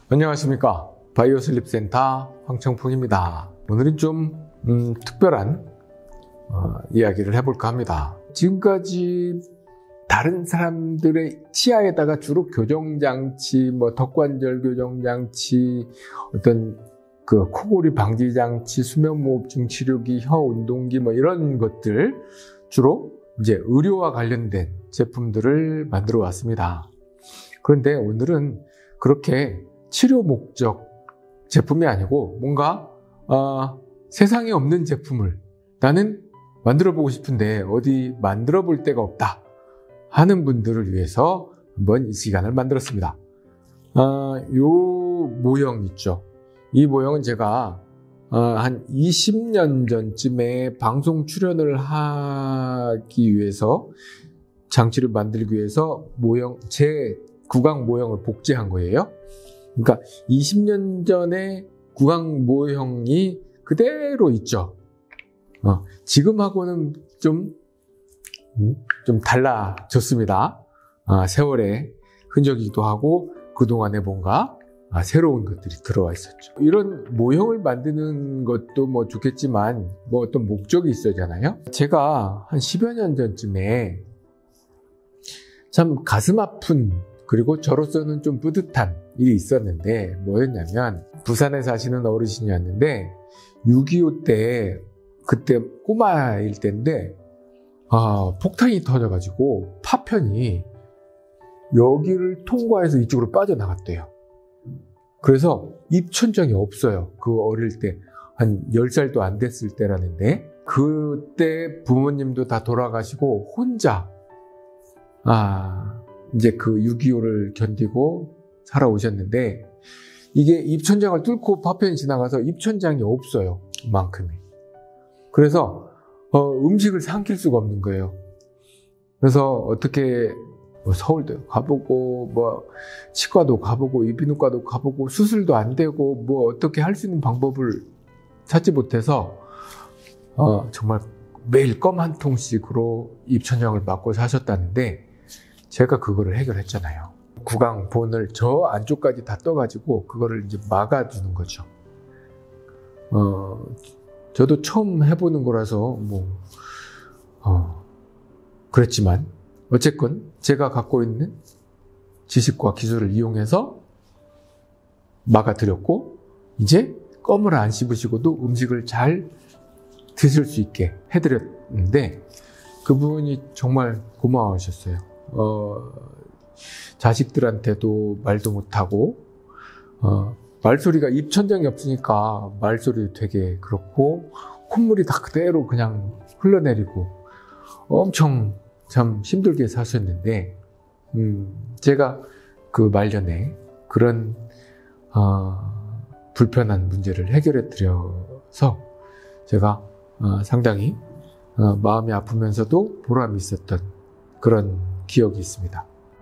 안녕하십니까. 바이오슬립센터 황청풍입니다. 오늘은 좀 특별한 이야기를 해볼까 합니다. 지금까지 다른 사람들의 치아에다가 주로 교정장치, 턱관절 교정장치, 어떤 그 코골이 방지장치, 수면무호흡증 치료기, 혀 운동기 이런 것들 주로 이제 의료와 관련된 제품들을 만들어 왔습니다. 그런데 오늘은 그렇게 치료 목적 제품이 아니고 뭔가 세상에 없는 제품을 나는 만들어 보고 싶은데 어디 만들어 볼 데가 없다 하는 분들을 위해서 한번 이 시간을 만들었습니다. 요 모형 있죠. 이 모형은 제가 한 20년 전쯤에 방송 출연을 하기 위해서 장치를 만들기 위해서 제 구강 모형을 복제한 거예요. 그러니까 20년 전에 구강 모형이 그대로 있죠. 지금하고는 좀 달라졌습니다. 세월의 흔적이기도 하고 그동안에 뭔가 새로운 것들이 들어와 있었죠. 이런 모형을 만드는 것도 좋겠지만 어떤 목적이 있어야잖아요. 제가 한 10여 년 전쯤에 참 가슴 아픈 그리고 저로서는 좀 뿌듯한 일이 있었는데 뭐였냐면 부산에 사시는 어르신이었는데 6.25 때 그때 꼬마일 때인데 폭탄이 터져가지고 파편이 여기를 통과해서 이쪽으로 빠져나갔대요. 그래서 입천장이 없어요. 그 어릴 때 한 10살도 안 됐을 때라는데 그때 부모님도 다 돌아가시고 혼자 이제 그 6.25를 견디고 살아오셨는데 이게 입천장을 뚫고 파편이 지나가서 입천장이 없어요. 그만큼이. 그래서 음식을 삼킬 수가 없는 거예요. 그래서 어떻게 서울도 가보고 치과도 가보고 이비인후과도 가보고 수술도 안 되고 어떻게 할 수 있는 방법을 찾지 못해서 정말 매일 껌 한 통씩으로 입천장을 맞고 사셨다는데 제가 그거를 해결했잖아요. 구강본을 저 안쪽까지 다 떠가지고 그거를 이제 막아주는 거죠. 저도 처음 해보는 거라서 그랬지만 어쨌건 제가 갖고 있는 지식과 기술을 이용해서 막아드렸고 이제 껌을 안 씹으시고도 음식을 잘 드실 수 있게 해드렸는데 그분이 정말 고마워하셨어요. 자식들한테도 말도 못하고 말소리가 입천장이 없으니까 말소리도 되게 그렇고 콧물이 다 그대로 그냥 흘러내리고 엄청 참 힘들게 사셨는데 제가 그 말년에 그런 불편한 문제를 해결해 드려서 제가 상당히 마음이 아프면서도 보람이 있었던 그런 기억이 있습니다.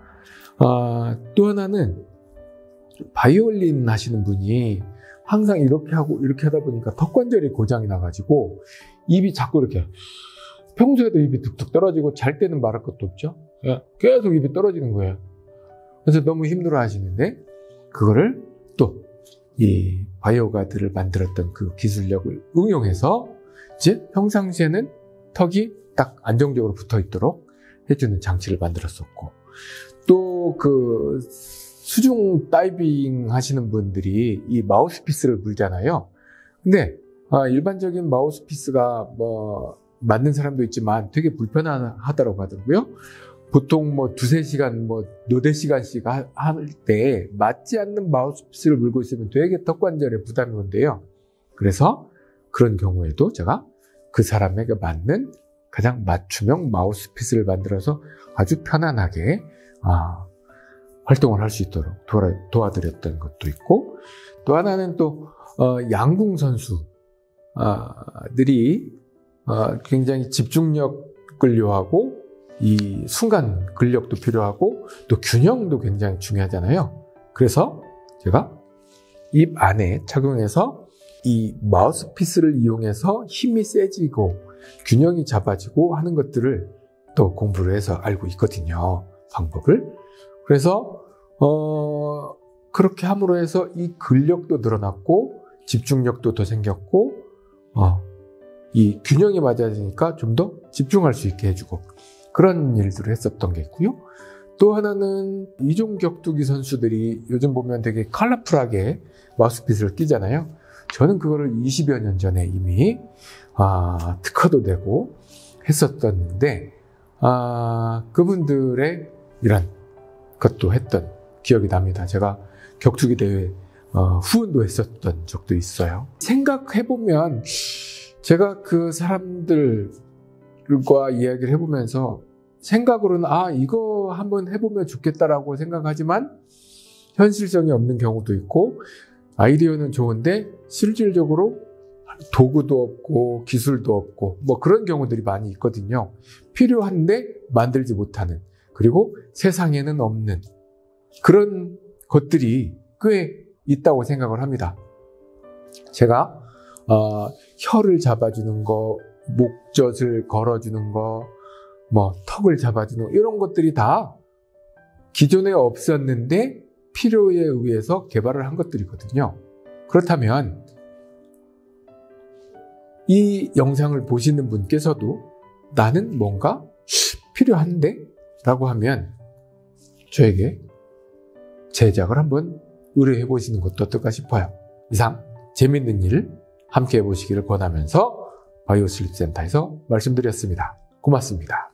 또 하나는 바이올린 하시는 분이 항상 이렇게 하고 이렇게 하다 보니까 턱관절이 고장이 나가지고 입이 자꾸 이렇게 평소에도 입이 툭툭 떨어지고 잘 때는 말할 것도 없죠. 계속 입이 떨어지는 거예요. 그래서 너무 힘들어 하시는데 그거를 또 이 바이오가드를 만들었던 그 기술력을 응용해서 이제 평상시에는 턱이 딱 안정적으로 붙어 있도록 해주는 장치를 만들었었고 또 그 수중 다이빙 하시는 분들이 이 마우스피스를 물잖아요. 근데 일반적인 마우스피스가 맞는 사람도 있지만 되게 불편하다고 하더라고요. 보통 두세 시간, 너댓 시간씩 할 때 맞지 않는 마우스피스를 물고 있으면 되게 턱관절에 부담이 온대요. 그래서 그런 경우에도 제가 그 사람에게 맞는 가장 맞춤형 마우스피스를 만들어서 아주 편안하게 활동을 할 수 있도록 도와드렸던 것도 있고 또 하나는 또 양궁 선수들이 굉장히 집중력을 요하고 이 순간 근력도 필요하고 또 균형도 굉장히 중요하잖아요. 그래서 제가 입 안에 착용해서 이 마우스피스를 이용해서 힘이 세지고 균형이 잡아지고 하는 것들을 또 공부를 해서 알고 있거든요. 방법을. 그래서 그렇게 함으로 해서 이 근력도 늘어났고 집중력도 더 생겼고 이 균형이 맞아지니까 좀 더 집중할 수 있게 해주고 그런 일들을 했었던 게 있고요. 또 하나는 이종 격투기 선수들이 요즘 보면 되게 컬러풀하게 마우스피스를 끼잖아요. 저는 그거를 20여 년 전에 이미 특허도 되고 했었던데 그분들의 이런 것도 했던 기억이 납니다. 제가 격투기 대회 후원도 했었던 적도 있어요. 생각해보면 제가 그 사람들과 이야기를 해보면서 생각으로는 이거 한번 해보면 좋겠다라고 생각하지만 현실성이 없는 경우도 있고 아이디어는 좋은데 실질적으로 도구도 없고 기술도 없고 뭐 그런 경우들이 많이 있거든요. 필요한데 만들지 못하는, 그리고 세상에는 없는 그런 것들이 꽤 있다고 생각을 합니다. 제가 혀를 잡아주는 거, 목젖을 걸어주는 거, 뭐 턱을 잡아주는 이런 것들이 다 기존에 없었는데 필요에 의해서 개발을 한 것들이거든요. 그렇다면 이 영상을 보시는 분께서도 나는 뭔가 필요한데? 라고 하면 저에게 제작을 한번 의뢰해 보시는 것도 어떨까 싶어요. 이상 재밌는 일 함께 해보시기를 권하면서 바이오슬립센터에서 말씀드렸습니다. 고맙습니다.